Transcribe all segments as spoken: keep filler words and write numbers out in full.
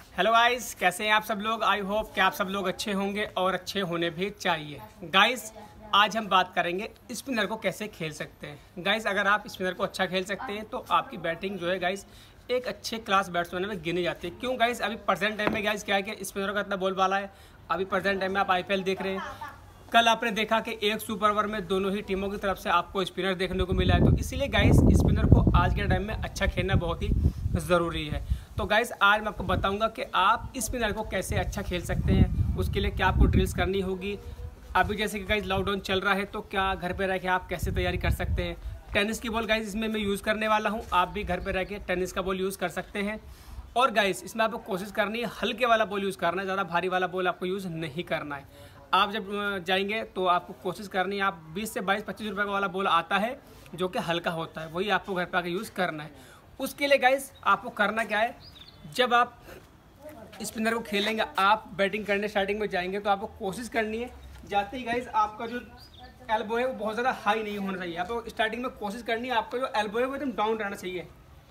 Hello guys, कैसे हैं आप सब लोग। आई होप कि आप सब लोग अच्छे होंगे और अच्छे होने भी चाहिए। गाइस आज हम बात करेंगे स्पिनर को कैसे खेल सकते हैं। गाइस अगर आप स्पिनर को अच्छा खेल सकते हैं तो आपकी बैटिंग जो है गाइस एक अच्छे क्लास बैट्समैन में गिनी जाती है। क्यों गाइस, अभी प्रेजेंट टाइम में गाइस क्या है कि स्पिनर का इतना बोलबाला है। अभी प्रेजेंट टाइम में आप आईपीएल देख रहे हैं, कल आपने देखा कि एक सुपर ओवर में दोनों ही टीमों की तरफ से आपको स्पिनर देखने को मिला है। तो इसीलिए गाइस स्पिनर को आज के टाइम में अच्छा खेलना बहुत ही ज़रूरी है। तो गाइस आज मैं आपको बताऊंगा कि आप स्पिनर को कैसे अच्छा खेल सकते हैं। उसके लिए क्या आपको ड्रिल्स करनी होगी। अभी जैसे कि गाइस लॉकडाउन चल रहा है तो क्या घर पे रह के आप कैसे तैयारी कर सकते हैं। टेनिस की बॉल गाइस इसमें मैं यूज़ करने वाला हूँ, आप भी घर पे रह के टेनिस का बॉल यूज़ कर सकते हैं। और गाइस इसमें आपको कोशिश करनी है हल्के वाला बॉल यूज़ करना है, ज़्यादा भारी वाला बॉल आपको यूज़ नहीं करना है। आप जब जाएंगे तो आपको कोशिश करनी है, आप बीस से बाईस पच्चीस रुपये का वाला बॉल आता है जो कि हल्का होता है, वही आपको घर पे आके यूज़ करना है। उसके लिए गाइस आपको करना क्या है, जब आप स्पिनर को खेलेंगे, आप बैटिंग करने स्टार्टिंग में जाएंगे तो आपको कोशिश करनी है जाते ही गाइस आपका जो एल्बो है वो बहुत ज़्यादा हाई नहीं होना चाहिए। आपको स्टार्टिंग में कोशिश करनी है आपका जो एल्बो है वो एकदम डाउन रहना चाहिए।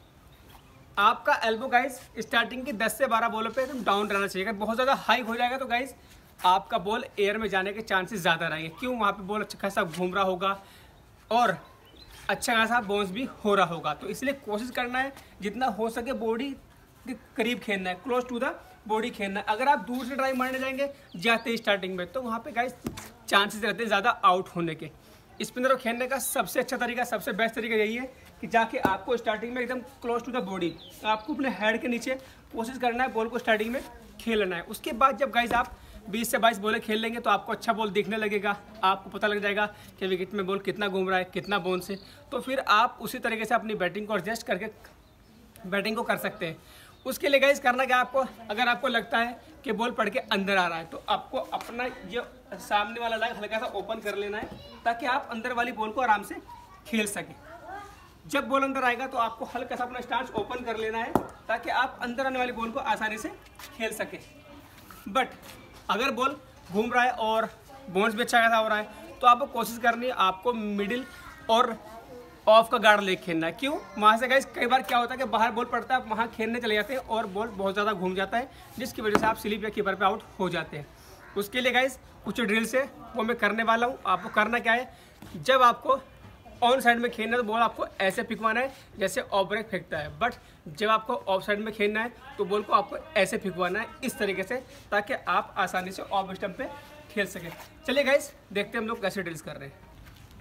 आपका एल्बो गाइस स्टार्टिंग के दस से बारह बॉलों पे एकदम डाउन रहना चाहिए। अगर बहुत ज़्यादा हाई हो जाएगा तो गाइस आपका बॉल एयर में जाने के चांसेस ज़्यादा रहेंगे। क्यों, वहाँ पे बॉल अच्छा खासा घूम रहा होगा और अच्छा खासा बाउंस भी हो रहा होगा। तो इसलिए कोशिश करना है जितना हो सके बॉडी के करीब खेलना है, क्लोज टू द बॉडी खेलना है। अगर आप दूर से ड्राइव मारने जाएंगे जाते ही स्टार्टिंग में तो वहाँ पे गाइस चांसेस रहते हैं ज़्यादा आउट होने के। स्पिनर को खेलने का सबसे अच्छा तरीका, सबसे बेस्ट तरीका यही है कि जाके आपको स्टार्टिंग में एकदम क्लोज टू द बॉडी, आपको अपने हेड के नीचे कोशिश करना है बॉल को स्टार्टिंग में खेलना है। उसके बाद जब गाइस आप बीस से बाईस बॉलें खेल लेंगे तो आपको अच्छा बॉल दिखने लगेगा, आपको पता लग जाएगा कि विकेट में बॉल कितना घूम रहा है, कितना बाउंस है। तो फिर आप उसी तरीके से अपनी बैटिंग को एडजस्ट करके बैटिंग को कर सकते हैं। उसके लिए गाइस करना क्या आपको, अगर आपको लगता है कि बॉल पड़ के अंदर आ रहा है तो आपको अपना जो सामने वाला लाइन हल्का सा ओपन कर लेना है ताकि आप अंदर वाली बॉल को आराम से खेल सकें। जब बॉल अंदर आएगा तो आपको हल्का सा अपना स्टांस ओपन कर लेना है ताकि आप अंदर आने वाली बॉल को आसानी से खेल सकें। बट अगर बॉल घूम रहा है और बाउंस भी अच्छा खासा हो रहा है तो आपको कोशिश करनी है आपको मिडिल और ऑफ का गार्ड लेके खेलना है। क्यों, वहाँ से गाइस कई बार क्या होता है कि बाहर बॉल पड़ता है, आप वहाँ खेलने चले जाते हैं और बॉल बहुत ज़्यादा घूम जाता है जिसकी वजह से आप स्लिप या कीपर पे आउट हो जाते हैं। उसके लिए गाइस कुछ ड्रिल्स है वो मैं करने वाला हूँ। आपको करना क्या है, जब आपको ऑन साइड में खेलना है तो बॉल आपको ऐसे फेंकवाना है जैसे ऑफ ब्रेक फेंकता है। बट जब आपको ऑफ साइड में खेलना है तो बॉल को आपको ऐसे फेंकवाना है इस तरीके से ताकि आप आसानी से ऑफ स्टंप पे खेल सकें। चलिए गाइस देखते हैं हम लोग कैसे ड्रिल्स कर रहे हैं।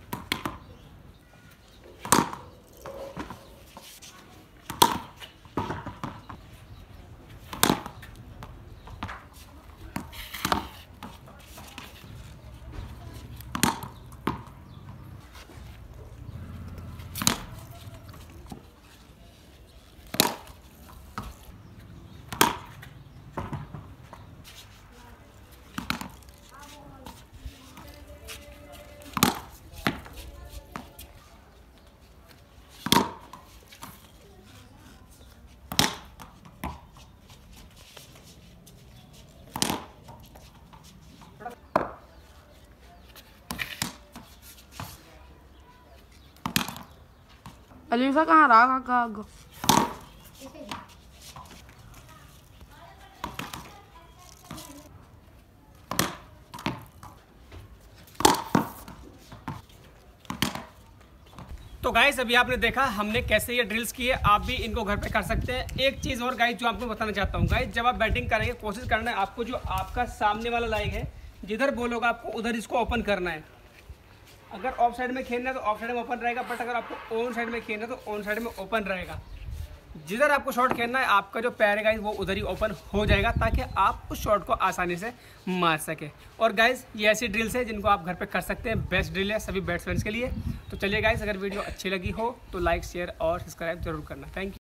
अलीफा कहाँ रहा काका? तो गाइस अभी आपने देखा हमने कैसे ये ड्रिल्स किए, आप भी इनको घर पे कर सकते हैं। एक चीज़ और गाइस जो आपको बताना चाहता हूँ, गाइस जब आप बैटिंग करेंगे कोशिश करना है आपको जो आपका सामने वाला लाइन है जिधर बॉल होगा आपको उधर इसको ओपन करना है। अगर ऑफ साइड में खेलना है तो ऑफ साइड में ओपन रहेगा, बट अगर आपको ऑन साइड में खेलना है तो ऑन साइड में ओपन रहेगा। जिधर आपको शॉट खेलना है आपका जो पैर है गाइस वो उधर ही ओपन हो जाएगा ताकि आप उस शॉट को आसानी से मार सके। और गाइस ये ऐसी ड्रिल्स है जिनको आप घर पे कर सकते हैं, बेस्ट ड्रिल है सभी बैट्समैन के लिए। तो चलिए गाइस अगर वीडियो अच्छी लगी हो तो लाइक शेयर और सब्सक्राइब जरूर करना। Thank you.